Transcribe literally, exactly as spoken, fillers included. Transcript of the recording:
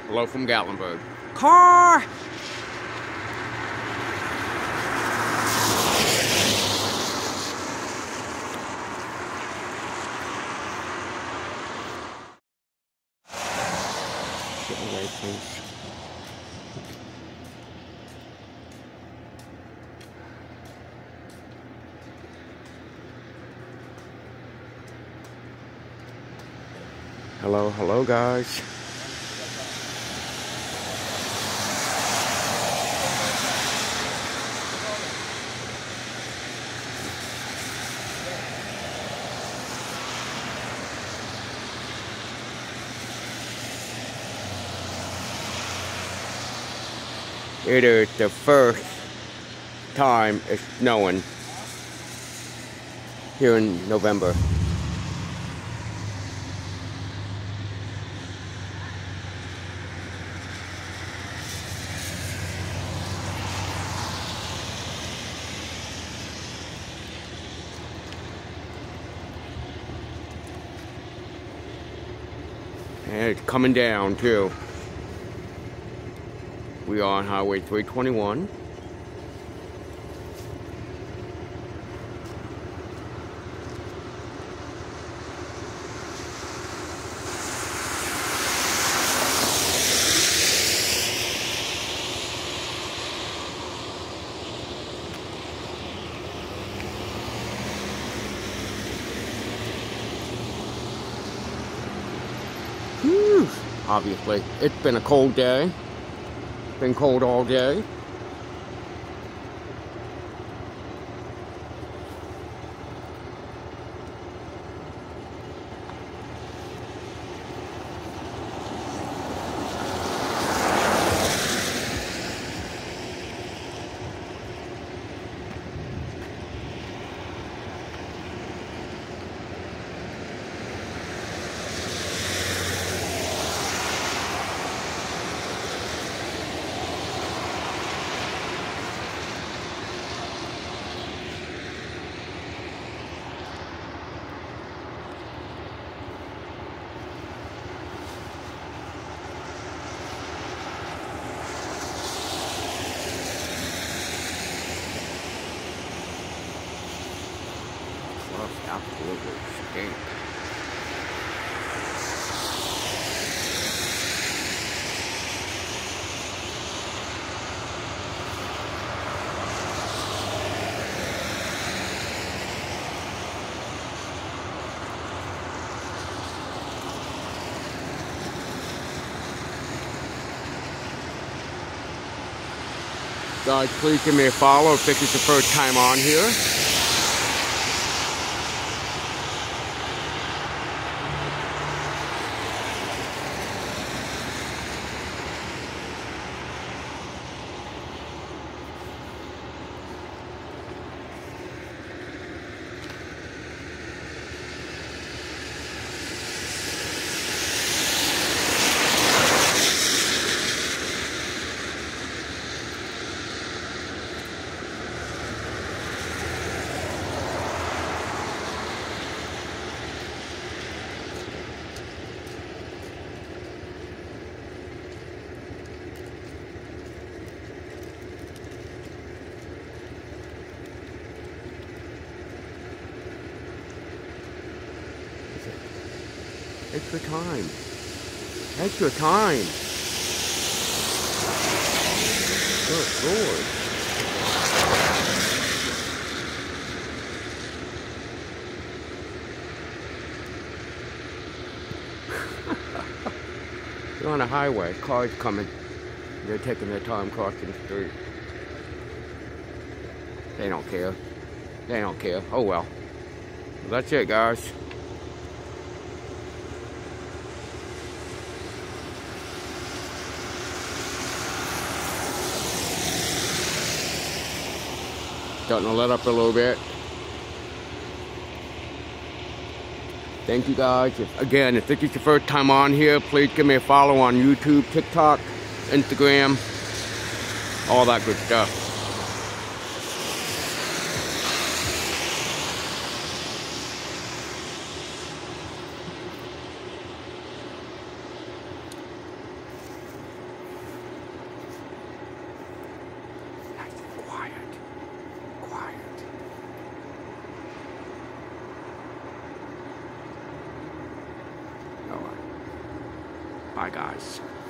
Hello from Gatlinburg. Car! Get away, please. Hello, hello, guys. It is the first time it's snowing here in November. And it's coming down too. We are on Highway three twenty-one. Whew. Obviously, it's been a cold day. Been cold all day. Absolutely stink. Guys, please give me a follow if this is the first time on here. Extra time. Extra time. Good Lord. You're on a highway. Cars coming. They're taking their time crossing the street. They don't care. They don't care. Oh well. Well, that's it, guys. Starting to let up a little bit. Thank you guys. If, again, if this is your first time on here, please give me a follow on YouTube, TikTok, Instagram, all that good stuff. Bye, guys.